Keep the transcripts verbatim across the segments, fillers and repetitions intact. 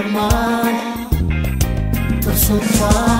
ይገርማል ጥርሶቿ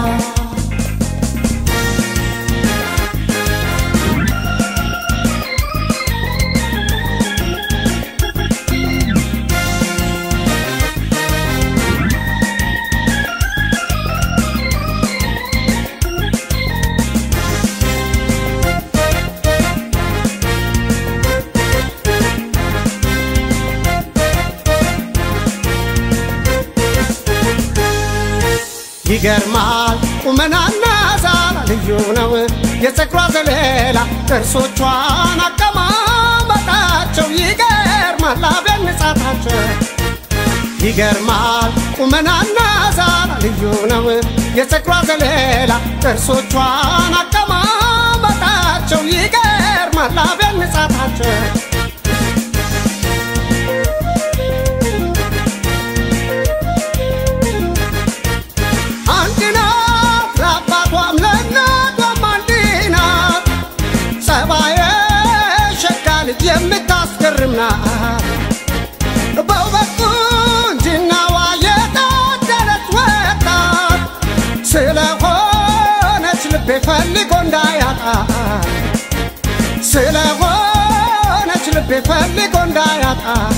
ይገርማል ቁመናና ዛላ ልዩ ነው የፀጉሯ ዘለላ ጥርሶቿን አቀማመጣቸው ይገርማል አብያን ንጻታቸው ይገርማል ቁመናና ዛላ ልዩ ነው የፀጉሯ ዘለላ ጥርሶቿን አቀማመጣቸው ይገርማል አብያን ንጻታቸው የምታስገርምና በውበትቁንጅናዋ የታደለች ወጣት ስለሆነች ልቤ ፈልጎ እንዳያጣት ስለሆነች ልቤ ፈልጎ እንዳያጣት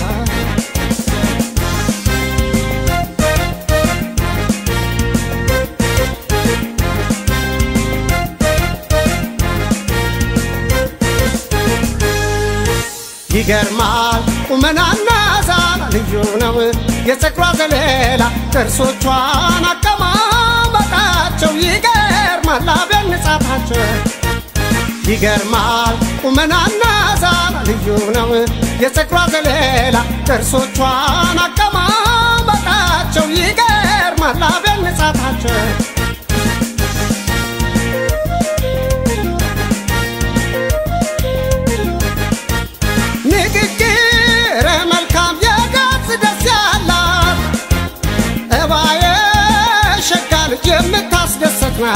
ይገርማል ቁመናና ዛላ ልዩ ነው የፀጉሯ ዘለላ ጥርሶቿን አቀማመጣቸው ይገርማል አብያን ንጻታቸው ይገርማል ቁመናና ዛላ ልዩ ነው የፀጉሯ ዘለላ ጥርሶቿን አቀማመጣቸው ይገርማል አብያን ንጻታቸው የምታስደሰትና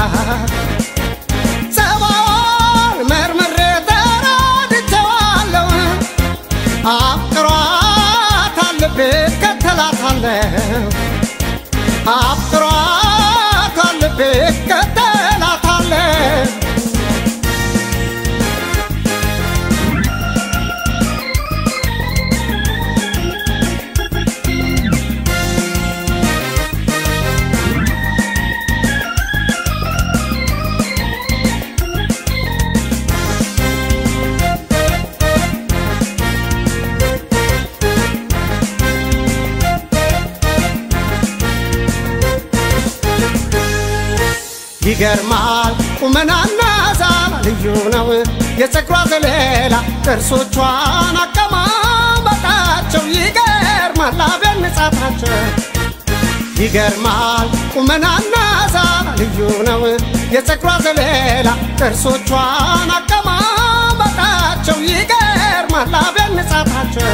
ጸባዋን መርምሬ ተረድቼዋለሁ አፍቅሯታል ልቤ እከተላታለሁ አፍቅሯታል ልቤ እከተላታለሁ ይገርማል ቁመናና ዛላ ልዩ ነው የፀጉሯ ዘለላ ጥርሶቿን አቀማመጣቸው ይገርማል አብያን ንጻታቸው ይገርማል ቁመናና ዛላ ልዩ ነው የፀጉሯ ዘለላ ጥርሶቿን አቀማመጣቸው ይገርማል አብያን ንጻታቸው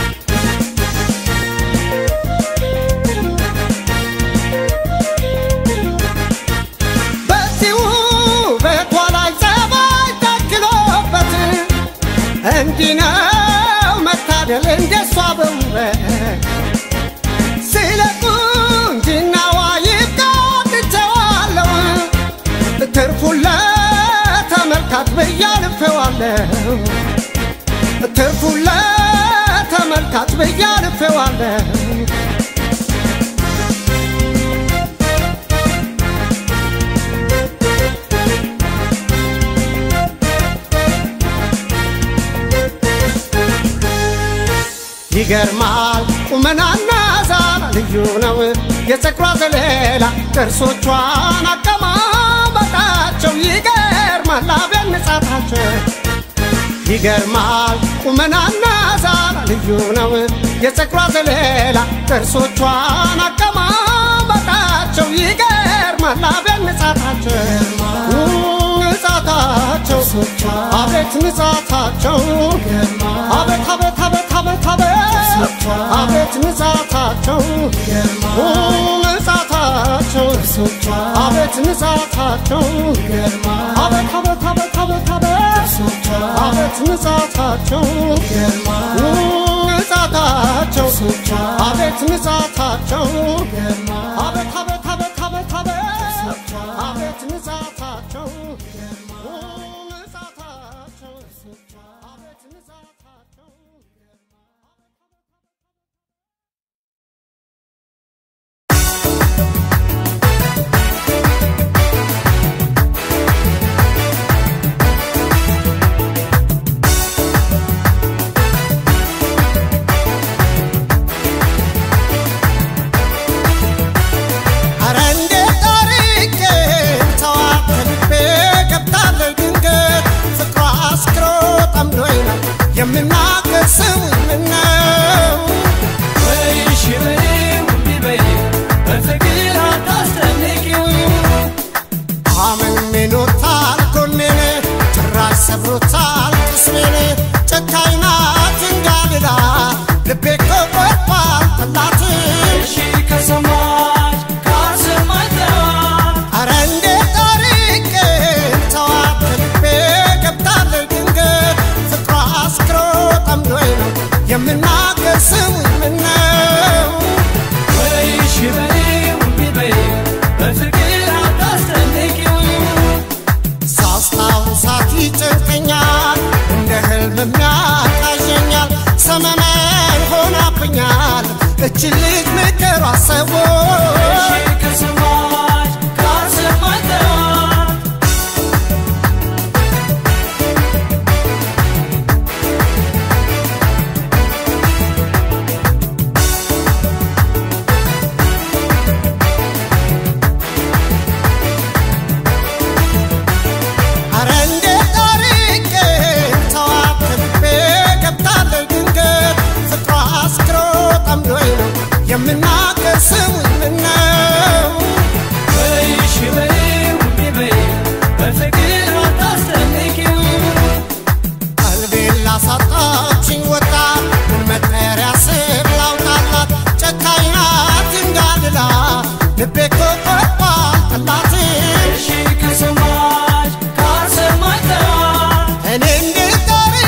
እንዲህ ነው መታደል እንደሷ በውበት ስለ ቁንጅናዋ ይቃትቸዋለሁ ትርፉን ለተመልካች ብዬ አልፌዋለሁ ትርፉን ለተመልካች ብዬ አልፌዋለሁ ይገርማል ቁመናና ዛላ ልዩ ነው የፀጉሯ ዘለላ ጥርሶቿን አቀማመጣቸው ይገርማል አብያን ንጻታቸው ይገርማል ቁመናና ዛላ ልዩ ነው የፀጉሯ ዘለላ ጥርሶቿን አቀማመጣቸው ይገርማል አብያን ንጻታቸው ንጻታቸው አቤት ንጻታቸው አቤት አቤት አቤት አቤት አቤት አቤት ንጻታቸው ንጻታቸው አቤት ንጻታቸው አቤት አቤት አቤት አቤት አቤት አቤት ንጻታቸው ንጻታቸው አቤት ንጻታቸው አቤት አቤት አቤት አቤት አቤት ንጻታቸው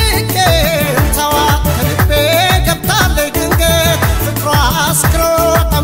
Scroll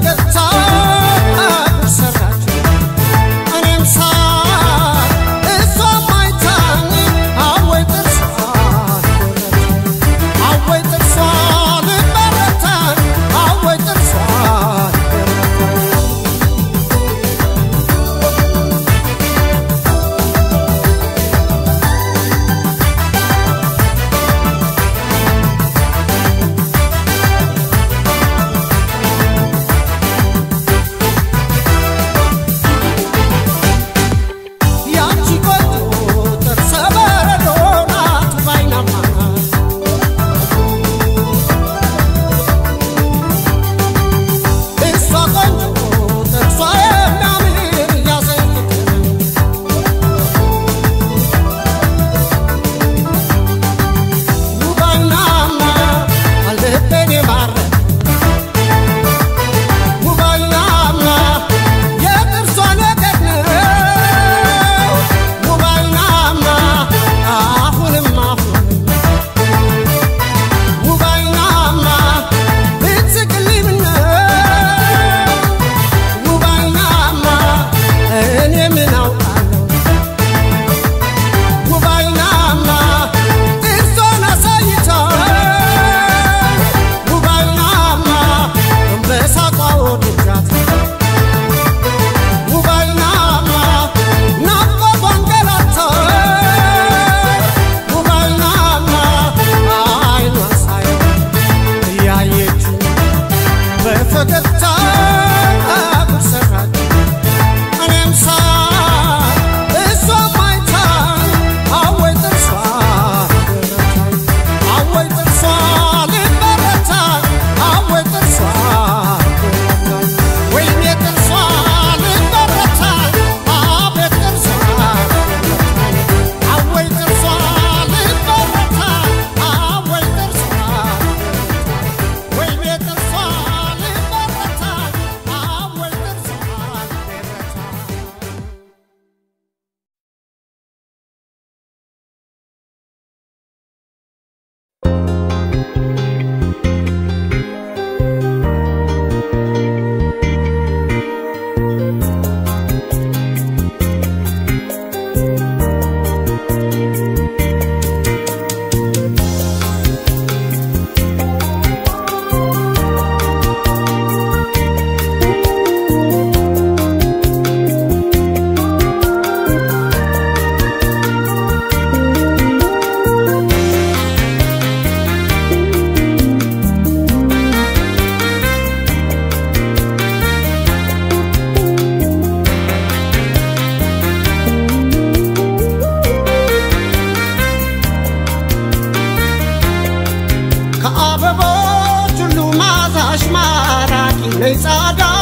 ليصادا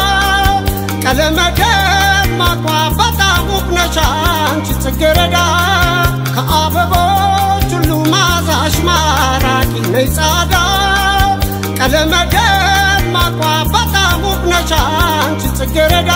كلمكم مقبطا مقنشان تسجردا كأبوش لو مازاش ماراكي ليصادا كلمكم مقبطا مقنشان تسجردا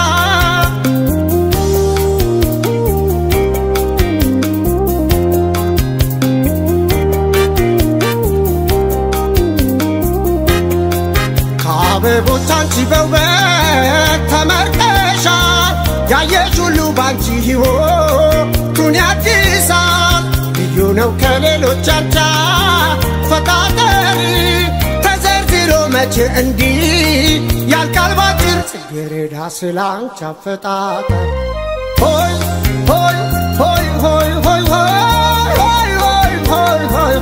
بوتانتي بوبك تمركشان يا يجولو بانتي هيو دنيا تيسان بيونو كليلو جانجا فتاتري تزرزيرو مچ اندي يالكالباتر سيردا سلام چفتاتا هوي هوي هوي هوي هوي هوي هوي هوي هوي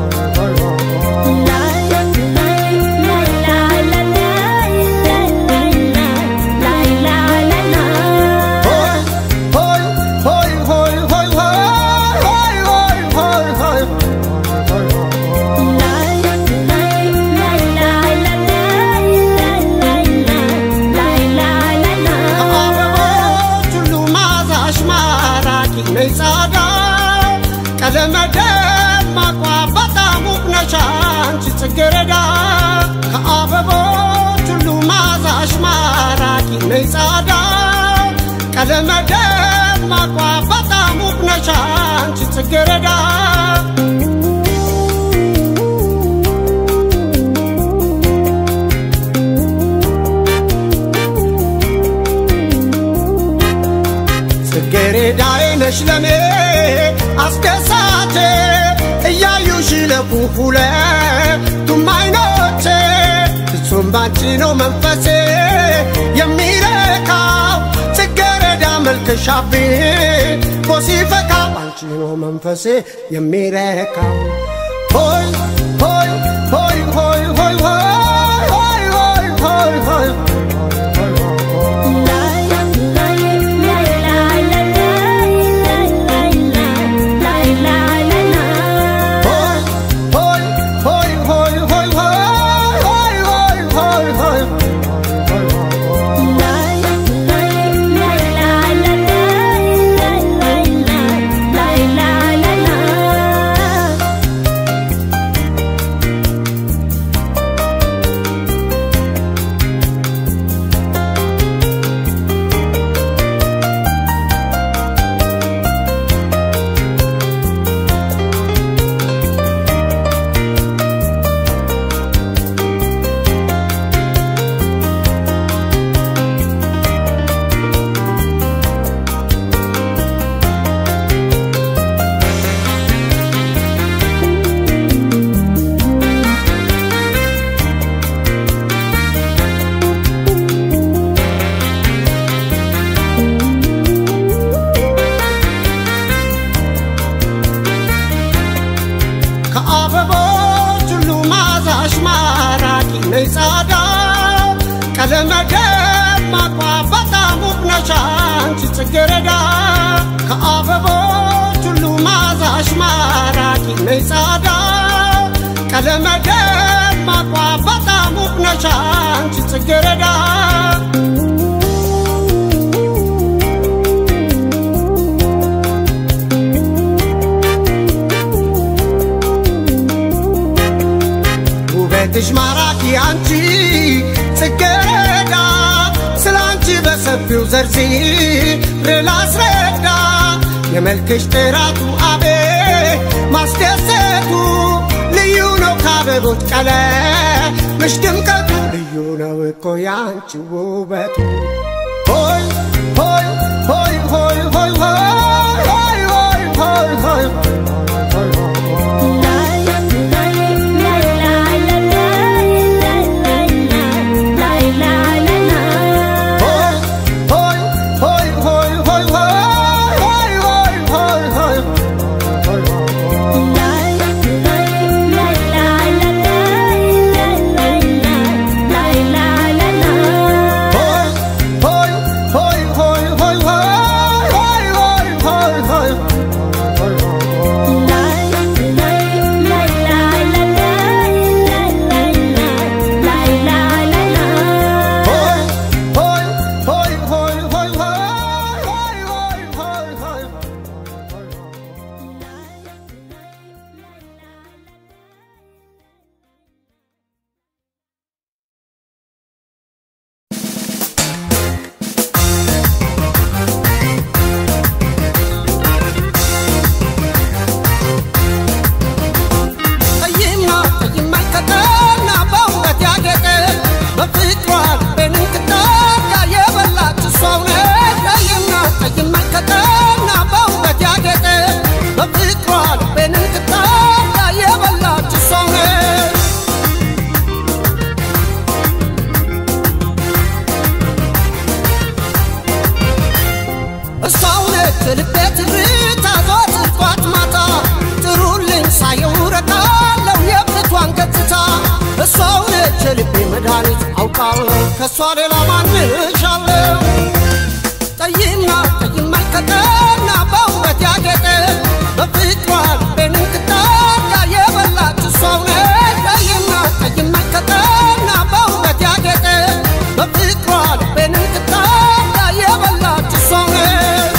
كلمكم مقبطا مقنشان تسجردا كأبوش لو مازاش ماراكي ليصادا كلمكم مقبطا مقنشان تسجردا ነሽ ለኔ አስደሳቼ እያዩሽ ለፉፉ ለቱም አይኖቼ ፍጹም ባንቺ ነው መንፈሴ የሚረካው ጽጌረዳ መልክሽ አብቦ ሲፈካ ባንቺ ነው መንፈሴ የሚረካው ሆይ ሆይ ሆይ ሆይ ሆይ ሆይ ሆይ ሆይ ሆይ ጽጌረዳ ከአበቦች ሁሉ ማዛሽ ማራኪ ነይ ጻዳ ቀለመ ደማቋ በጣም ውብ ነሽ አንቺ ጽጌረዳ ውበትሽ ማራኪ አንቺ ጽጌረዳ ስላንቺ በሰፊው ዘርዝሬ ላስረዳ የመልክሽ ጥራቱ አቤ ማስደሰቱ ልዩ ነው ከአበቦች ቀለምሽ ድምቀቱ ልዩ ነው እኮ ያንቺ ውበቱ ሆይ ሆይ ሆይ ሆይ ሆይ ሆይ ሆይ ሆይ ሆይ ከሷሌላ ማንሻለው ጠይና ጠይም መልከተና በውበት ያጌጠ በፍቅሯ ልቤን እንቅጣጋ የበላች እሷው ነች ጠይና ጠይም መልከተና በውበት ያጌጠ በፍቅሯ ልቤን እንቅጣጋ የበላች እሷው ነች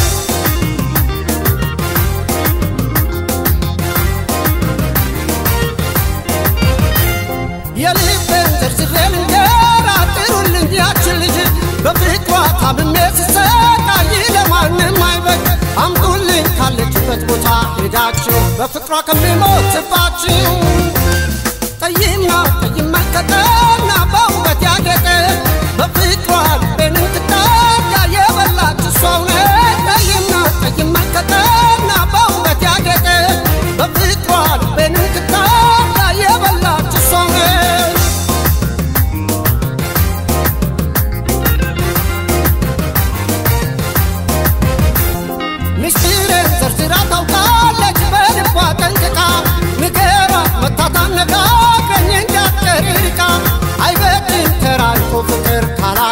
የልቤን ዘርዝሬ ልንገራ ጥሩልኝ ያችን ልጅ በፍቅሯ ታምሜ ስሰቃይ ለማንም አይበቅ አምጡልኝ ካለችበት ቦታ ሄዳችሁ በፍቅሯ ከሚሞትባችሁ ጠይምና ጠይም መልከተና በውበት ያጌጠ በፍቅሯ ልቤን እንቅጣጋ የበላች እሷው ነች ጠይምና ጠይም መልከተና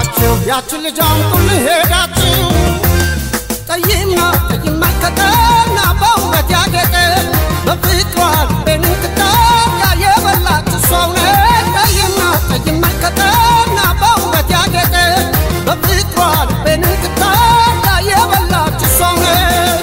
ሄዳችሁ ያችን ልጅ አምጡልኝ ሄዳችሁ ጠይምና ጠይም መልከተና በውበት ያጌጠ በፍቅሯ ልቤን እንድታያ የበላች እሷው ነች ጠይምና ጠይም መልከተና በውበት ያጌጠ በፍቅሯ ልቤን እንድታያ የበላች እሷው ነች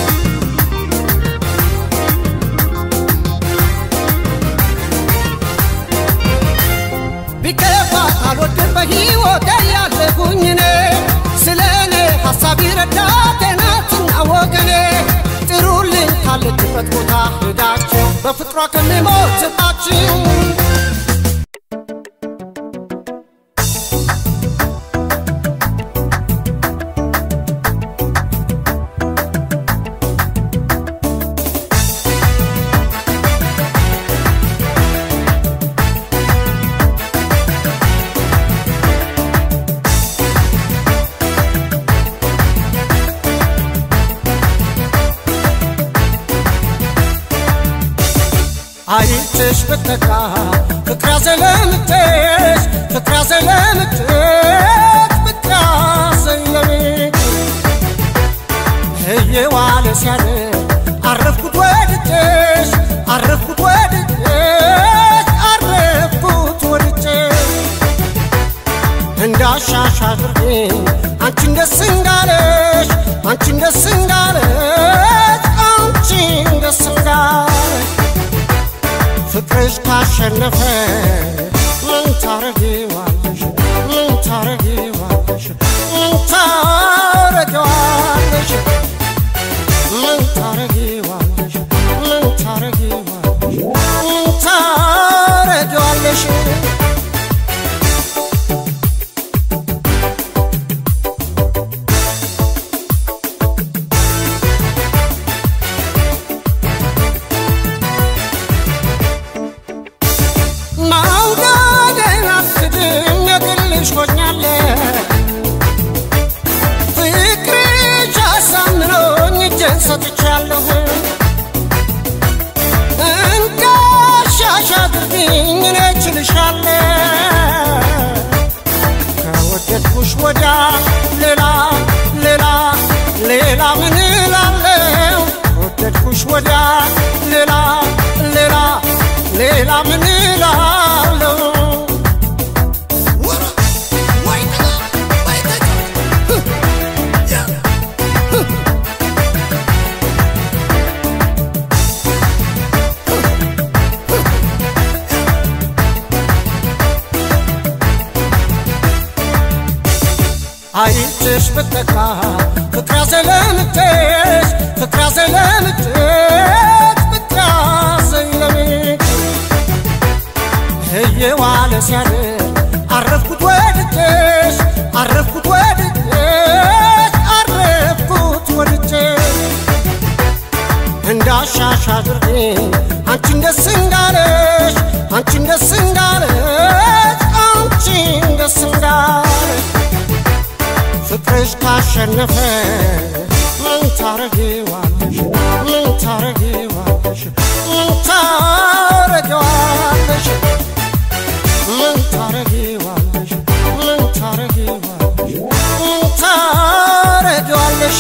ቢከፋት አልወድም በሕይወቴ ያለሁኝ እኔ ስለኔ ሐሳብ ይረዳቴ ናትና ወገኔ ጥሩልኝ ካለችበት ቦታ ሄዳችሁ በፍቅሯ ከሚሞትባችሁ አይቼሽ በተካ ፍቅራ ዘለምትሽ ፍቅራ ዘለምትሽ ፍቅራ ዘለምትሽ የዋለ ሲያድር አረፍኩት ወድጄሽ አረፍኩት ወድጄሽ አረፍኩት ወድጄሽ እንዳሻሽ አድርጌ አንቺን ደስ እንዳለሽ አንቺን ደስ እንዳለሽ አንቺን ደስ እንዳለሽ ፍቅርሽ ካሸነፈ ምን ታረጊዋለሽ ምን ታረጊዋለሽ ምን ታረጊዋለሽ ምን ታረጊዋለሽ ምን ታረጊዋለሽ ምን ታረጊዋለሽ ሰጥቻለሁ እንካሻሽ አድርጊኝ እኔ እችልሻለሁ ከወደድኩሽ ወዲያ ሌላ ሌላ ሌላ ምን እላለሁ ከወደድኩሽ ወዲያ ሌላ ሌላ ሌላ ምን እላለሁ አይቼሽ በተካ ፍቅራ ዘለምትሽ ፍቅራ ዘለምትሽ ፍቅራ ዘለምትሽ የዋለ ሲያድር አረፍኩት ወድጄሽ አረፍኩት ወድጄሽ አረፍኩት ወድጄሽ እንዳሻሽ አድርጌ አንቺን ደስ እንዳለሽ አንቺን ደስ እንዳለሽ አንቺን ደስ እንዳለሽ ፍቅርሽ ካሸነፈ ምን ታረጊዋለሽ ምን ታረጊዋለሽ ምን ታረጊዋለሽ ምን ታረጊዋለሽ ምን ታረጊዋለሽ ምን ታረጊዋለሽ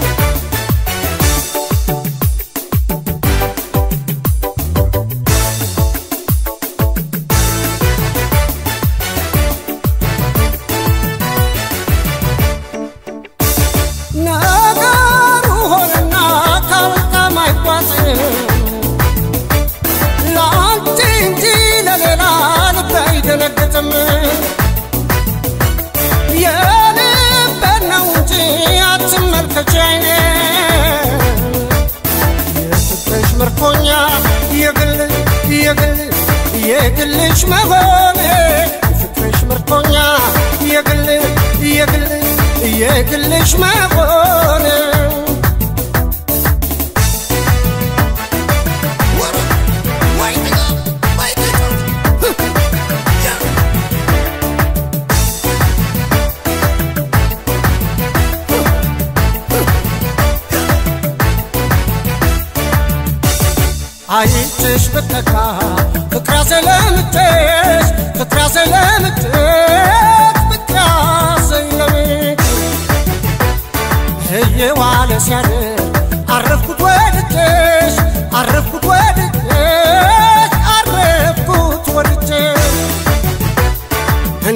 ምርኮኛ የግል የግል የግልሽ መሆኔ ፍቅርሽ ምርኮኛ የግል የግል የግልሽ መሆኔ አይቼሽ በተካ ፍቅራ ዘለምትሽ ፍቅራ ዘለምትሽ ፍቅራ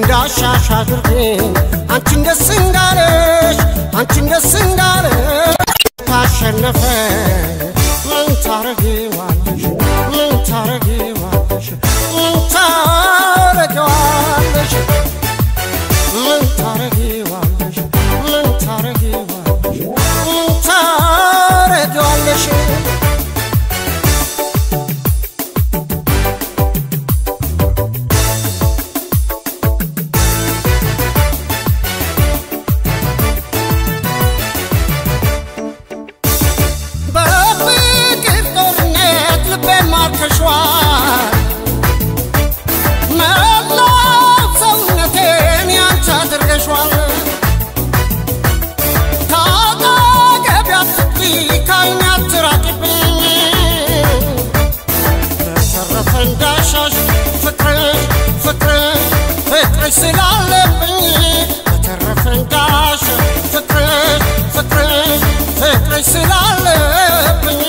እንዳሻሽ አድርጌ አንቺን ደስ እንዳለሽ አንቺን ደስ እንዳለሽ ታሸነፈ ምን ታረጊዋለሽ ምን ታረጊዋለሽ ምን ታረጊዋለሽ ምን ታረጊዋለሽ ምን ታረጊዋለሽ ምን ታረጊዋለሽ ስላለብኝ በተረፈኝ ዳሽ ፍቅርሽ ፍቅርሽ ፍቅርሽ ስላለብኝ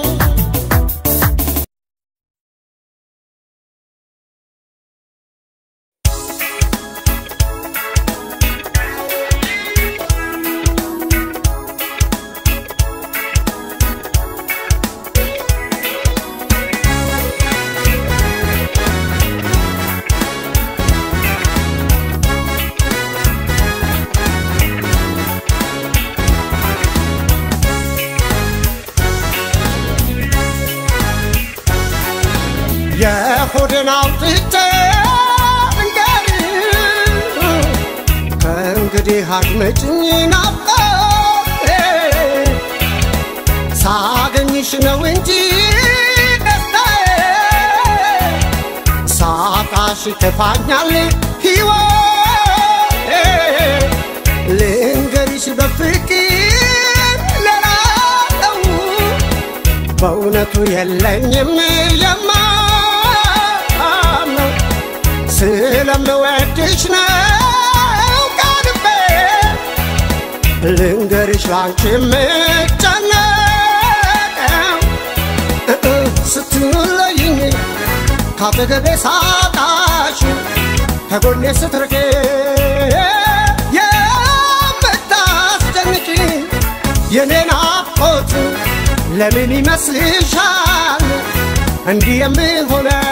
የሆዴን አውጥቼ እንገሪ ከእንግዲህ አድመጭኝ ናፍቆቴ ሳገኝሽ ነው እንጂ ደስታዬ ሳጣሽ ይከፋኛል ሕይወቴ ልንገሪሽ በፍቅር ሌላ ሰው በእውነቱ የለኝም የማ ስለምወድሽ ነው ቀልቤ ልንገርሽ ላንቺ የምጨነቀው ስትለይኝ ካጠገቤ ሳጣሽ ከጎኔ ስትርቄ የምታስጨንቂ የኔ ናፍቆት ለምን ይመስልሻል እንዲህ የምሆነው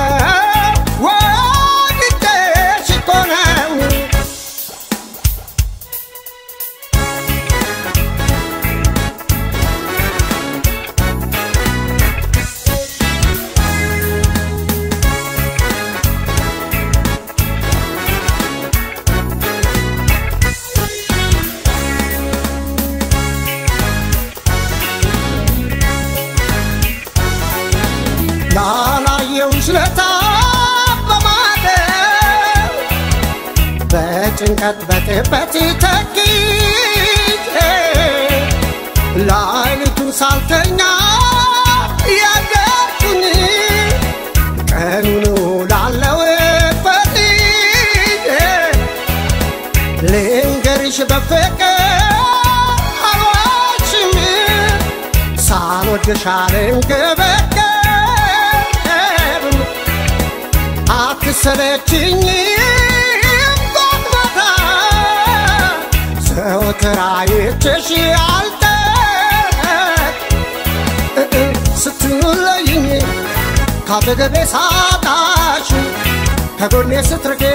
ላላየውሽ ለታ በማደር በጭንቀት በጥበት ተክቼ ላይቱን ሳልተኛ ያደርኩኝ ቀኑን ውላለሁ በጥዬ ልንገርሽ በፍቅር አልዋሽም ሳልወድሽ አልንገበገብ አትሰለችኝም ጎትማታ ዘወትር አይቼሽ አልጠቅ ስትለይኝ ካጠገቤ ሳጣሽ ከጎኔ ስትርቄ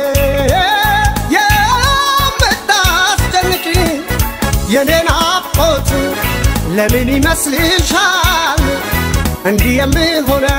የምታስጨንቂ የኔ ናፍቆት ለምን ይመስልሻል እንዲህ የምሆነው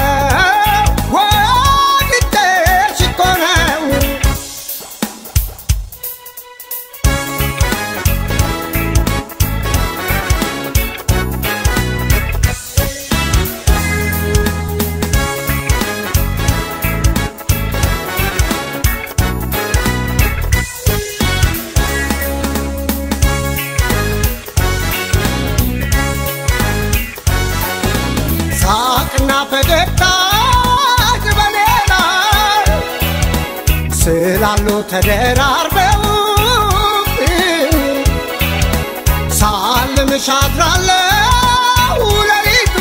ሳቅና ፈገግታ በሌላ ስላሉ ተደራርበው ሳልምሽ አድራለሁ ሌሊቱ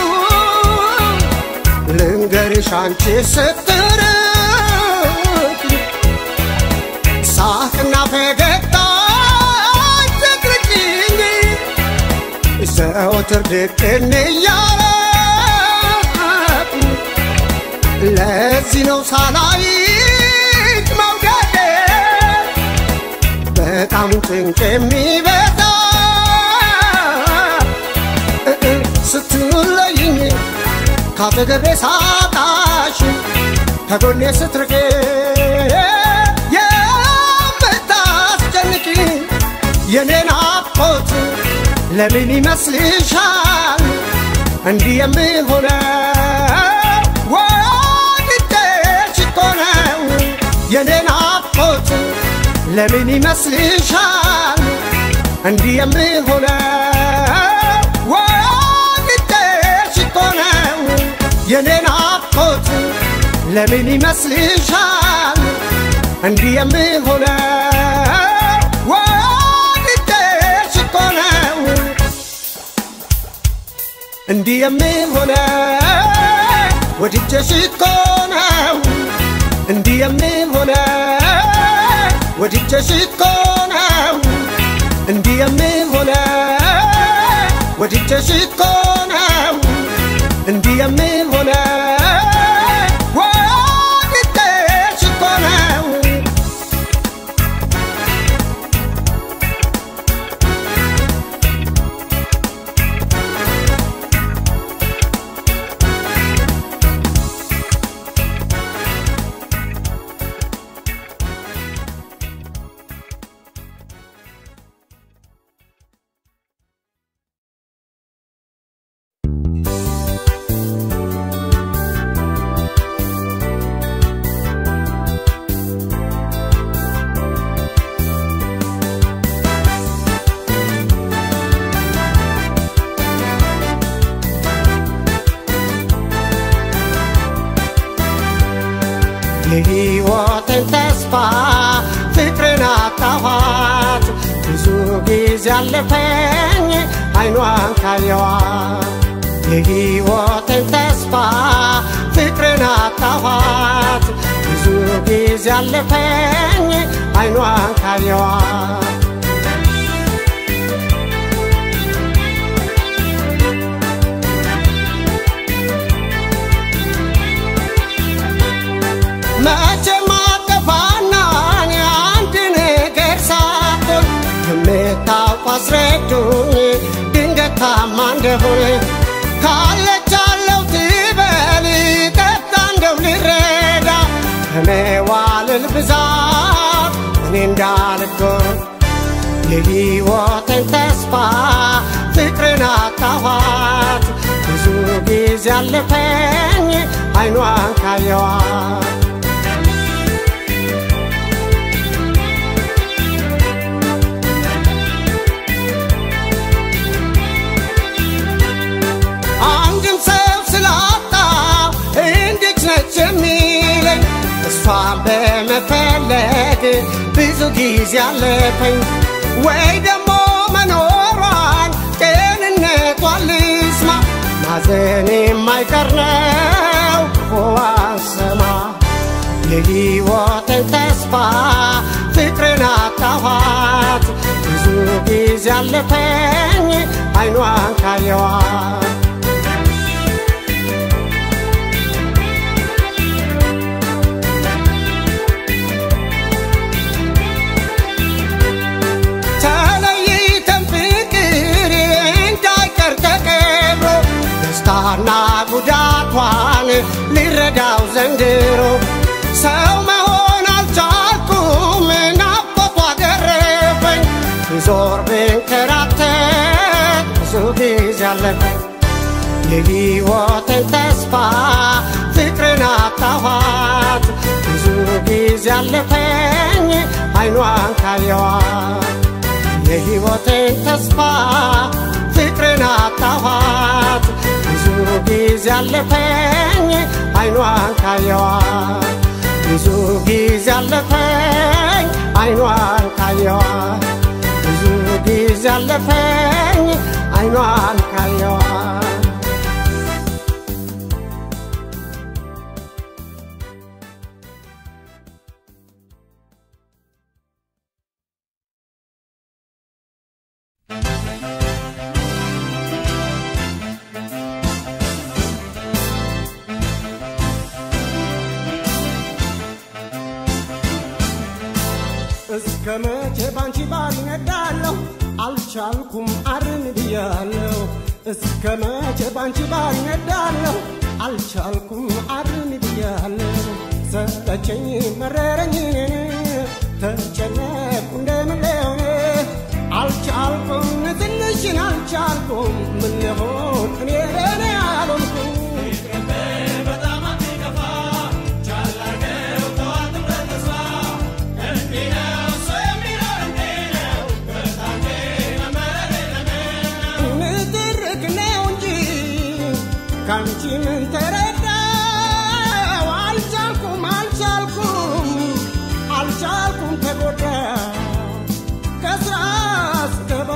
ልንገርሽ አንቺ ስትርቂ ዘወትር ድቅን እያለ ለዚህ ነው ሳላይሽ መውደዴ በጣም ጭንቅ የሚበዛ ስትለይኝ ካጠገቤ ሳጣሽ ከጎኔ ስትርቄ የምታስጨንቂ የኔ ናፍቆት ለምን ይመስልሻል እንዲህ የምሆነው ወድጄሽ እኮ ነው የኔ ናፍቆት ለምን ይመስልሻል እንዲህ የምሆነው ወድጄሽ እኮ ነው የኔ ናፍቆት ለምን ይመስልሻል እንዲህ የምሆነው ወድጄሽ እኮ ነው እንዲህ የምሆነው ወድጄሽ እኮ ነው እንዲህ የምሆነው ወድጄሽ እኮ ነው እንዲህ የምሆነው ወድጄሽ እኮ ነው እንዲህ የምሆነው ወድጄሽ እኮ ነው የሕይወቴን ተስፋ ፍቅርን አጣኋት ብዙ ጊዜ አለፈኝ አይኗን ካየኋት የሕይወቴን ተስፋ ፍቅርን አጣኋት ብዙ ጊዜ አለፈኝ አይኗን ካየኋት መቼም አጠፋና አንድ ነገር ሳትሆን የምታውቁ አስረዱኝ ድንገት ታማ እንደሆነ ካለቻለው ትበል ጠፍታ እንደው ልረዳ ከመዋልል ብዛት እኔ እንዳልጎን የሕይወቴን ተስፋ ፍቅርን አጣኋት ብዙ ጊዜ አለፈኝ አይኗን ካየኋት አንድም ሰው ስላጣው እንዴት ነች የሚለኝ እሷን በመፈለግ ብዙ ጊዜ አለፈኝ ወይ ደግሞ መኖሯን ጤንነቷን ልስማ ማዘን የማይቀር ነው ክፉዋን ስማ የሕይወቴን ተስፋ ፍቅርን አጣኋት ብዙ ጊዜ አለፈኝ አይኗን ካየኋት ደስታና ጉዳቷን ልረዳው ዘንድሮ ሰው መሆን አልቻልኩም ናፍቆቷ ገረፈኝ ዞር ብንከራተት ብዙ ጊዜ አለፈኝ የሕይወቴን ተስፋ ፍቅርን አጣኋት ብዙ ጊዜ አለፈኝ አይኗን ካየኋት የሕይወቴን ተስፋ ፍቅርን አጣኋት ብዙ ጊዜ አለፈኝ አይኗን ካየኋት ብዙ ጊዜ አለፈኝ አይኗን ካየኋት ብዙ ጊዜ አለፈኝ አይኗን ካየኋት እስከመቼ ባንቺ ባሪ ነዳለሁ አልቻልኩም አርን ብያለሁ እስከመቼ ባንቺ ባሪ ነዳለሁ አልቻልኩም አርን ብያለሁ ሰለቸኝ መረረኝ ተጨነቅኩ እንደምን ልሆን አልቻልኩም ትንሽን አልቻልኩም ምን ልሆን እኔ ለኔ አልሆንኩም ካንቺ ምን ተረዳው አልቻልኩም አልቻልኩም አልቻልኩም ተጎዳው ከስራ ስገባ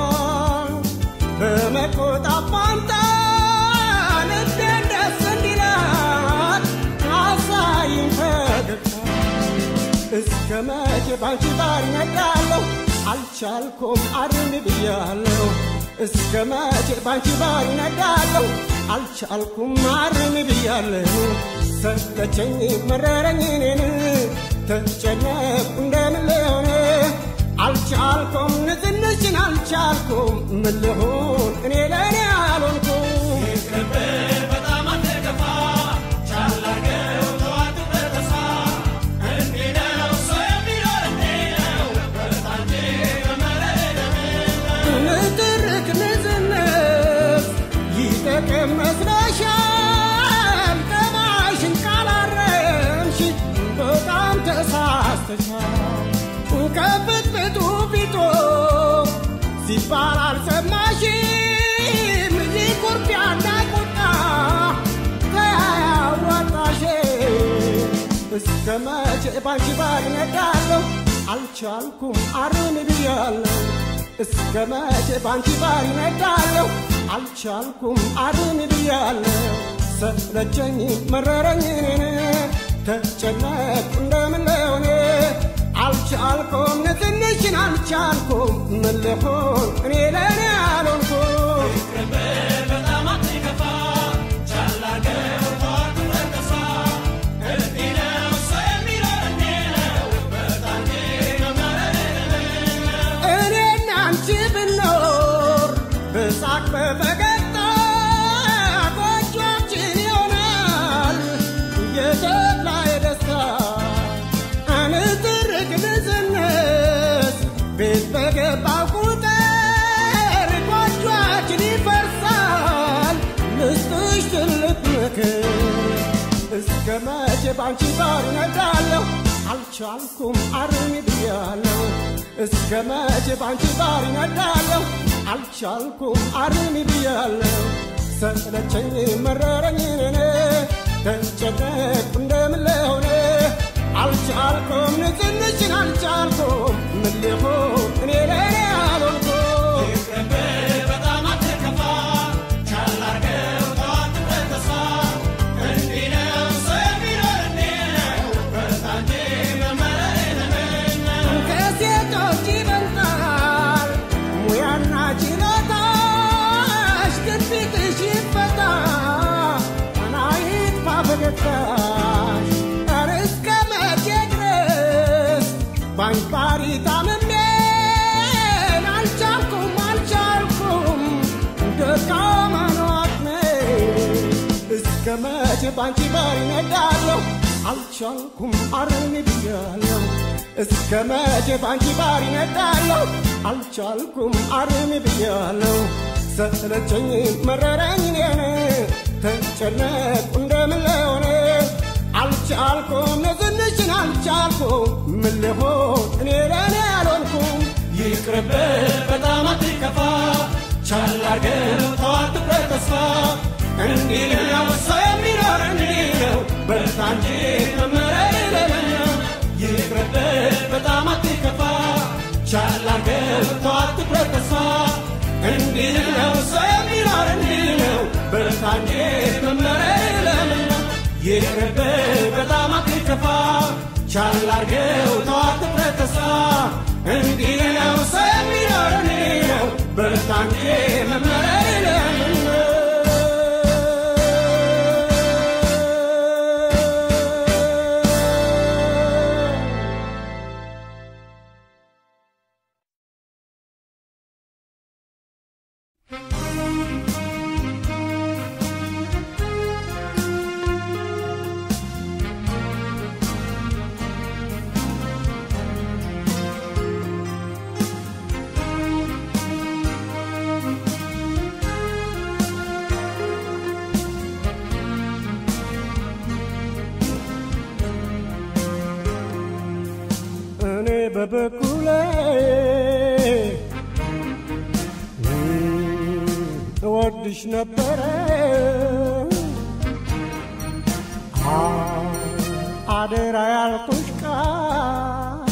በመቆጣት ፋንታ ልቤን ደስ እንዲላት አሳይኝ ፈገግታ እስከመቼ ባንቺ ባሪ ነዳለሁ አልቻልኩም አርን ብያለሁ እስከመቼ ባንቺ ባሪ ነዳለሁ አልቻልኩም አርን ብያለሁ ሰለቸኝ መረረኝ እኔን ተጨነቅኩ እንደምን ልሆን አልቻልኩም ትንሽን አልቻልኩም ምን ልሆን እኔ ለኔ አልሆንኩም በጣም አትከፋ ቻል አድርገው ተው አትቁረጥ ተስፋ እንዲህ ነው ሰው የሚኖር እንዲህ ነው በታንቺ መመረር ንትርክ ንዝንፍ ይጠቅም መስለሻል ጠባይሽን ካላረምሽ በጣም ተሳስተሻል ከፍትፍቱ ፊቶ ሲባል አልሰማሽም ኩርፊያና ቁጣ ተያያዋጣሽ እስከመቼ ባንቺ ባሪ ነዳለሁ አልቻልኩም አርን ብያለሁ እስከመቼ ባንቺ ባሪ ነዳለሁ አልቻልኩም አርን ብያለሁ ሰለቸኝ መረረኝ ተጨነቅኩ እንደምን ልሆን አልቻልኩም ትንሽን አልቻልኩም ምን ልሆን እኔ ለኔ አልሆንኩም በጣም አትከፋ ቻል አድርገው ተው አትቁረጥ ተስፋ እንዲህ ነው ሰው የሚኖር እንዲህ ነው በታንቺ መመረር እኔና አንቺ ብንኖር በሳቅ በፈገግታ ጎጆአችን ይሆናል የተድላ የደስታ ቤት በገባው ቁጥር ጎጆአችን ይፈርሳል ልስጥሽ ትልቅ ምክር እስከመቼ ባንቺ ባሪ ነዳለሁ አልቻልኩም አርን ብያለሁ እስከመቼ ባንቺ ባሪ ነዳለሁ አልቻልኩም አርን ብያለሁ ሰለቸኝ መረረኝ ተጨነቅኩ እንደምን ልሆን አልቻልኩም ትንሽን አልቻልኩም ምን ልሆን እኔ ለኔ አልሆንኩም በጣም አትከፋ ቻል አድርገው ተው አትቁረጥ ተስፋ እንዲህ ነው ሰው የሚኖር እንዲህ ነው በታንቺ መመረር ከሴቶች ይበልጣል ሙያና ችሎታሽ ግፊትሽ ይፈታ ናይት ፈገግታሽ ባንቺ ባሪ ታምሜ አልቻልኩም አልቻልኩም ደካማ ነው አቅሜ እስከመቼ ባንቺ ባሪ ነዳለሁ አልቻልኩም አርን ብያለሁ እስከመቼ ባንቺ ባሪ ነዳለሁ አልቻልኩም አርን ብያለሁ ሰለቸኝ መረረኝ ተጨነቅኩ እንደምን ልሆን አልቻልኩም ትንሽን አልቻልኩም ምን ልሆን እኔ ለኔ አልሆንኩም ይቅርብህ በጣም አትከፋ ቻል አድርገው ተው አትቁረጥ ተስፋ እንዲህ ነው ሰው የሚኖር እንዲህ ነው በታንቺ መመረር ይቅርብህ በጣም አትከፋ ቻል አድርገው ተው አትቁረጥ ተስፋ እንዲህ ነው ሰው የሚኖር እንዲህ ነው በታንቺ መመረር ይቅርብህ በጣም አትከፋ ቻል አድርገው ተው አትቁረጥ ተስፋ እንዲህ ነው ሰው የሚኖር እንዲህ ነው በታንቺ መመረር ببكولي እወድሽ ነበረ አደራ ያልኩሽ ቃል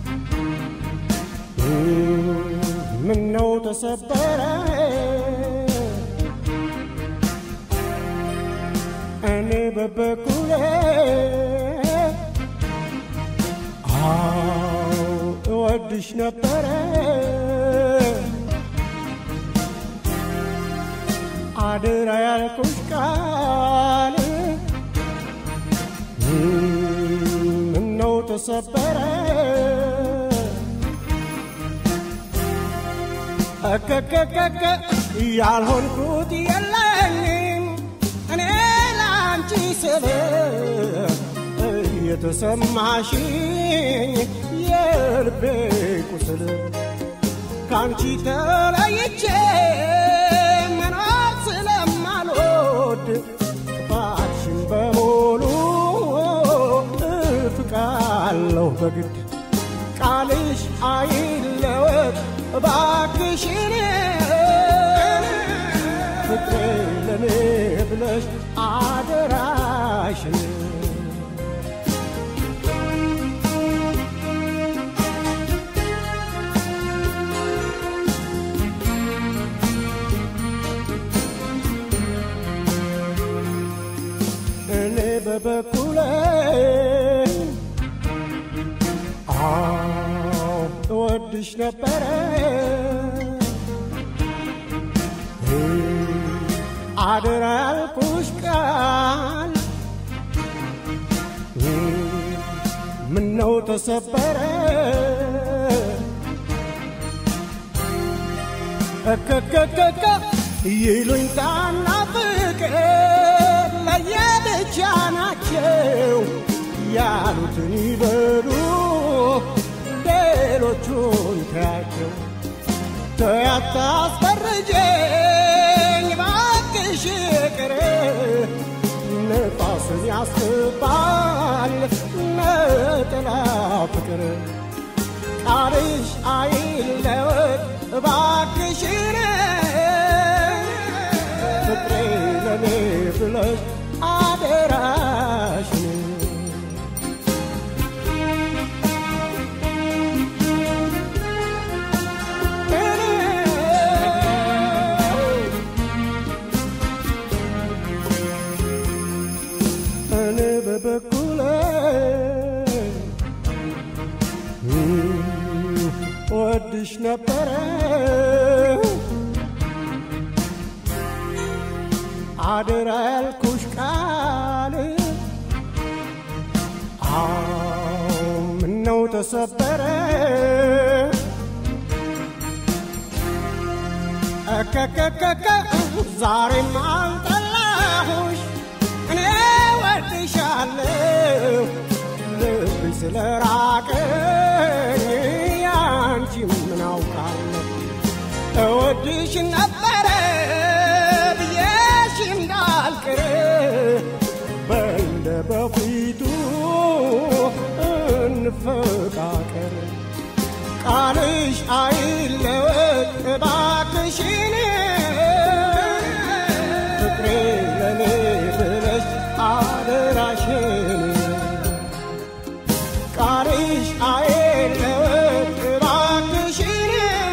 ምነው ተሰበረ እኔ በበኩሌ እወድሽ ነበረ አደራ ያልኩሽ ቃል ምነው ተሰበረ አከከከከ ያልሆንኩት የለኝም እኔ ላንቺ ስለ የተሰማሽኝ የልቤ ቁስል ካንቺ ተለይቼ መኖር ስለማልወድ ጥፋትሽን በሙሉ እፍቃለሁ በግድ ቃልሽ አይለወጥ እባክሽን ፍቅሬ ለኔ ብለሽ አደራሽን እኔ በበኩሌ እወድሽ ነበረ አደራ ያልኩሽ ቃል ምነው ተሰበረ እከከከከ ይሉኝታና ፍቅር ለየብቻ ናቸው ያሉትን ይበሉ ሌሎቹን ተያቸው ተያታስፈርጀኝ እባክሽ ይቅር ነፋስን ያስባል ነጠላ ፍቅር ቃልሽ አይለወጥ እባክሽን ፍቅሬ ለኔ ብለሽ አደራሽን እኔ በበኩሌ እወድሽ ነበረ አደራ ያልኩሽ ቃል ምነው ተሰበረ እከከከከ ዛሬም አልጠላሁሽ እኔ ወድሻለሁ ልብሽ ስለራቀኝ ያንቺ ምን አውቃለሁ እወድሽ ነበረ ብዬሽ እንዳልቀር በእንደ በፊቱ እንፈቃቀር ቃልሽ አይለወጥ እባክሽን ፍቅሬ ለኔ ብለሽ አደራሽን ቃልሽ አይለወጥ እባክሽን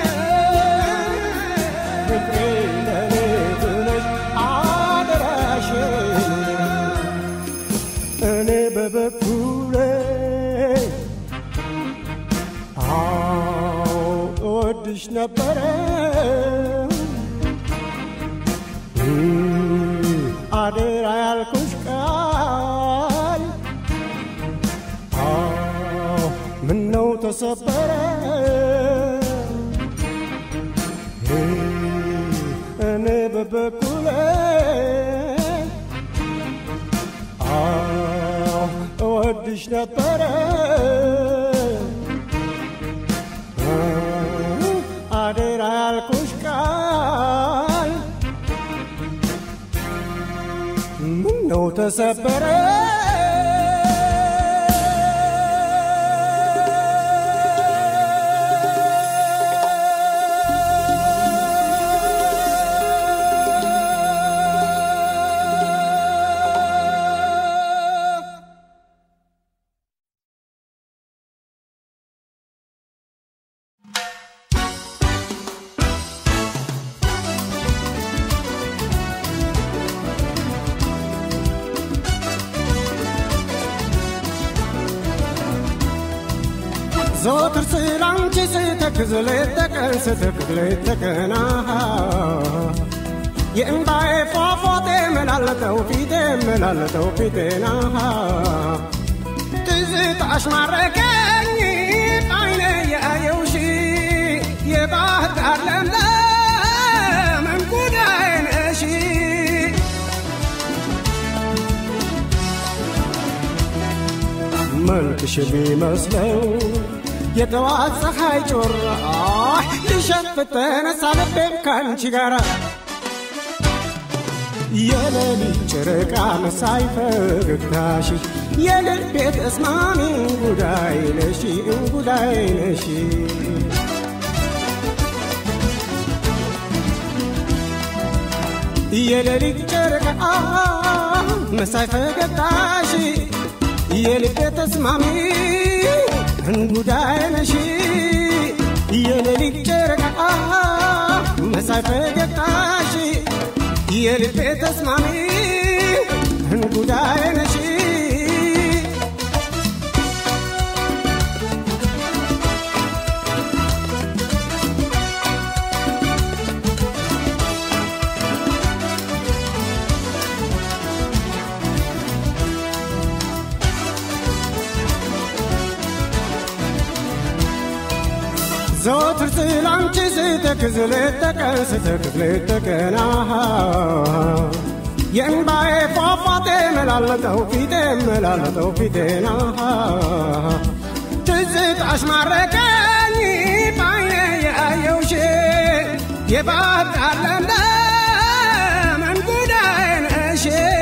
ፍቅሬ ለኔ ብለሽ አደራሽን እኔ በበኩሌ እወድሽ ነበረ አደራ ያልኩሽ ቃል ምነው ተሰበረ እኔ በበኩሌ እወድሽ ነበረ አደራ ያልኩሽ ቃል ምነው ተሰበረ زوتر سلامتي ستكز ليتكن ستكز ليتكن ينبعي فوفوتي ملالتو فيتي ملالتو فيتينا تزيت أشمركني بعيني يا يوشي يبعد علم لا من كودين أشي ملكش بيمسلو يتوعد صحي جراح لشفتنا سالبين كان شجرة يلالي جرقا مسايفة قداشي يلال بيت اسمامي انقوداي نشي انقوداي نشي يلالي جرقا مسايفة قداشي يلال بيت اسمامي انقوداي نشي يلالي جرقا مسايفة قداشي يلبي تسمعني انقوداي نشي زوتر سلامتي ستك زلتك ستك زلتك ناها ينبعي فوفاتي ملالتو فيتي ملالتو فيتي ناها تزيت أشمركني بعيني يا يوشي يبعد علم لا من قدين أشي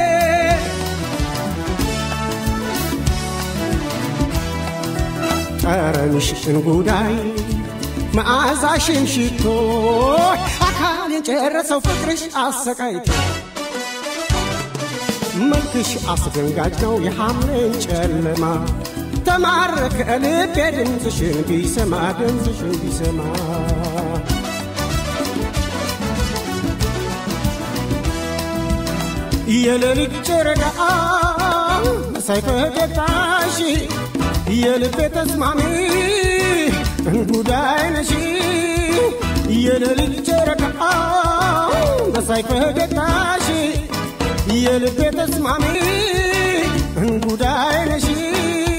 أرنش انقوداي معازاشين شيتو أكالي جرسو فكرش أسكايتو ملكش أسفنقاجنو يحملين جلما تمارك قلبي دمزشين بيسما دمزشين بيسما يلالك جرقا مسايفة قداشي يلبي تسمعني انقوداي نشي يلالي جرقا مسايفة قداشي يلبي تسمعني انقوداي نشي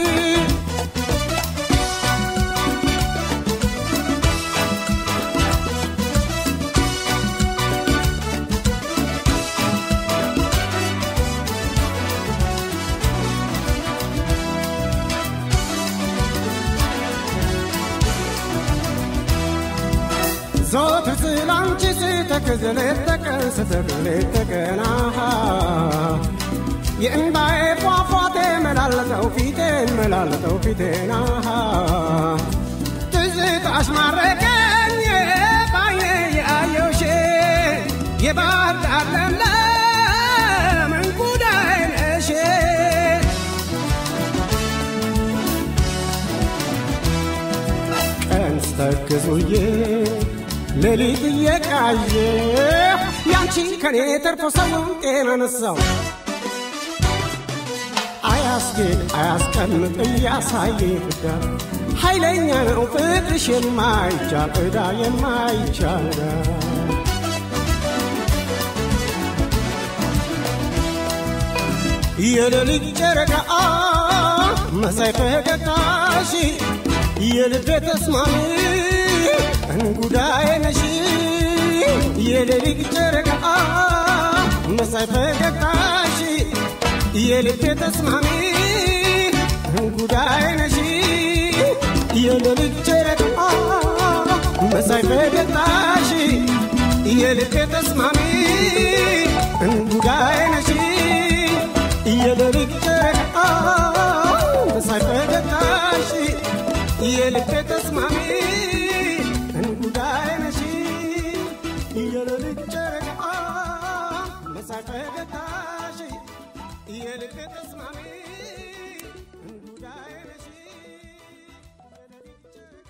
زوتر سلامتي ستك زلتك ستك زلتك ناها ينبعي فوفوتي ملالتو فيتي ملالتو فيتي ناها تزيت أشمركني بعيني يا يوشي يبعد علم لا من قدين أشي كان ستكزويه لليت يقايه يانشي كني ترفسو كينا نسو አያስጌጥ አያስቀምጥ እያሳየ ፍዳ ኃይለኛ ነው ፍቅርሽ የማይቻል ዕዳ የማይቻል የሌሊት ጨረቃ መሳይ ፈገግታሽ የልቤ ተስማሚ እንጉዳዬ ነሽ የሌሊት ጨረቃ መሳይ ፈገግታሽ የልቤ ተስማሚ እንጉዳዬ ነሽ የሌሊት ጨረቃ መሳይ ፈገግታሽ የልቤ ተስማሚ እንጉዳዬ ነሽ የሌሊት ጨረቃ መሳይ ፈገግታሽ የልቤ ተስማሚ እንጉዳዬ ነሽ የሌሊት ጨረቃ መሳይ ፈገግታሽ የልቤ ተስማሚ እንጉዳዬ ነሽ የሌሊት ጨረቃ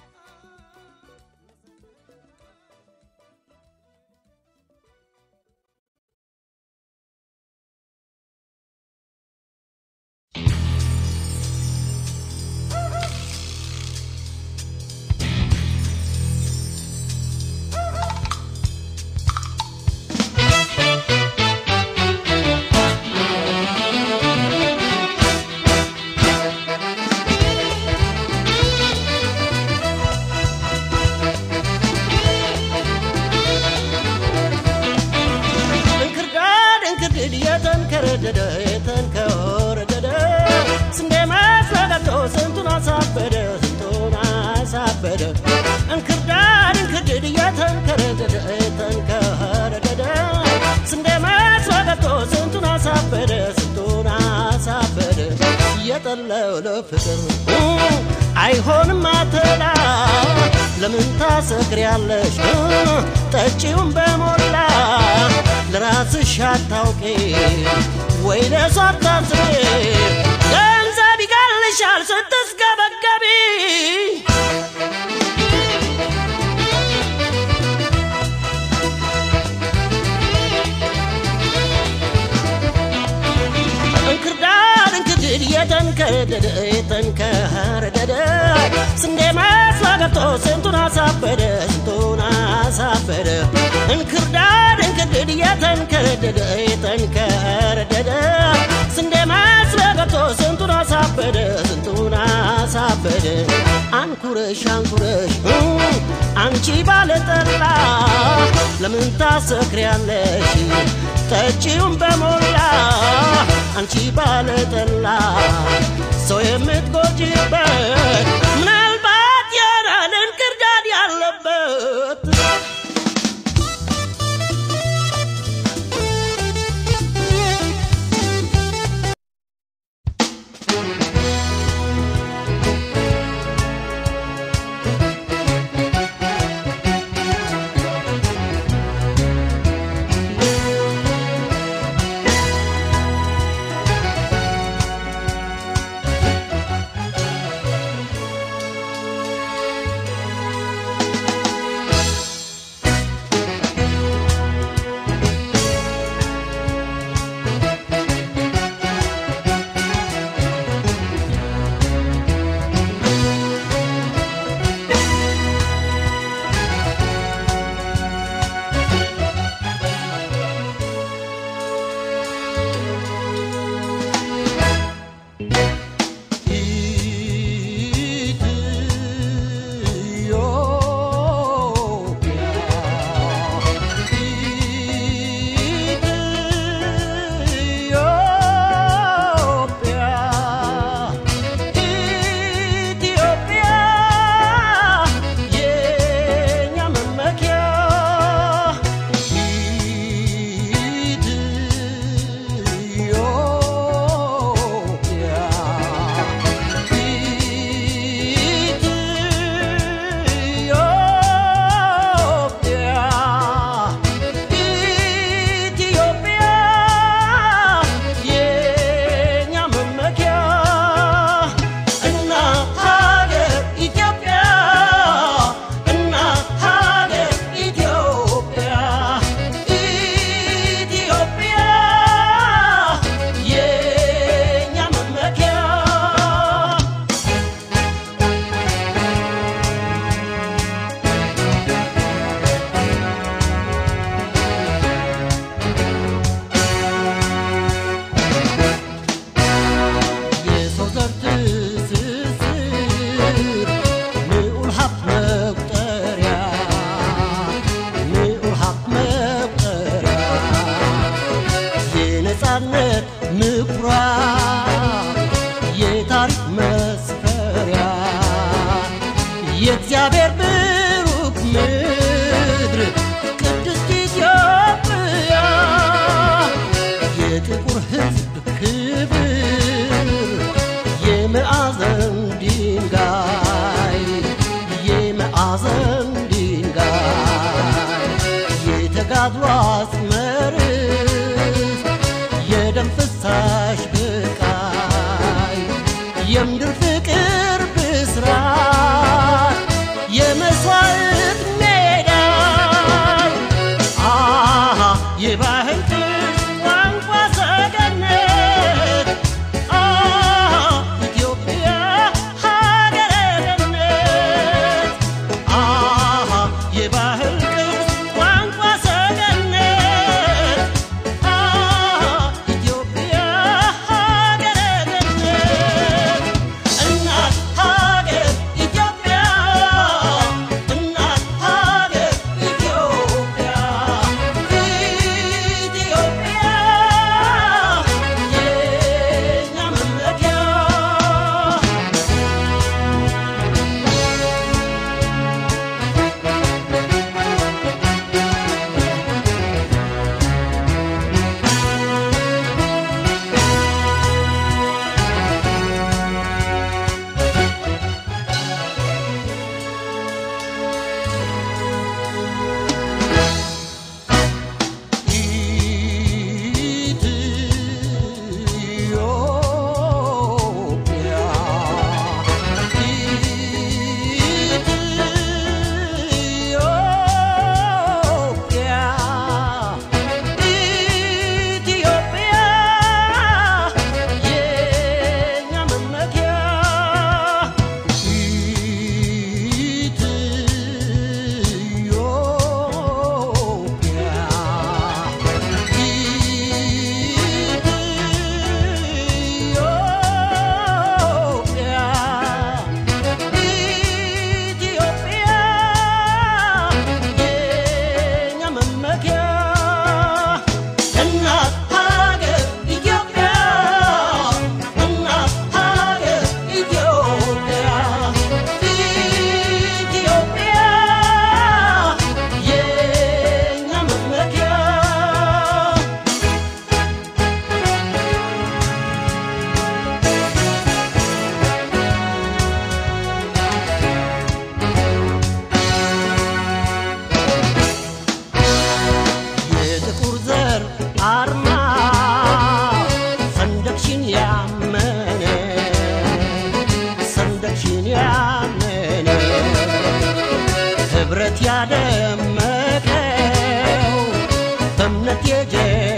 انكردان انكردد يتنكردد يتنكردد سندمات وقتو سنتنا سابد سنتنا سابد يتلو لفكر አይሆን ማተላ ለምን ታሰክሪያለሽ ጠጪውን በሞላ ለራስሽ አታውቂ ወይ ለሷ ታስሪ ገንዘብ ይጋልሻል ስትስገበገቢ እንክርዳድ እንክርድድ የተንከረደደ የተንከረደደ ስንዴ መስዋዕቶ ስንቱን አሳበደ ስንቱን አሳበደ እንክርዳድ እንክርድድ የተንከረደደ የተንከረደደ ስንዴ መስዋዕቶ ስንቱን አሳበደ ስንቱን አሳበደ አንኩረሽ አንኩረሽ አንቺ ባለጠላ ለምን ታሰክሪያለሽ ጠጪውን በሞላ አንቺ ባለጠላ ሰው የምትጎጂበት ምናልባት ያራል እንክርዳድ ያለበት በእምነት ያደመቀው በእምነት የጀ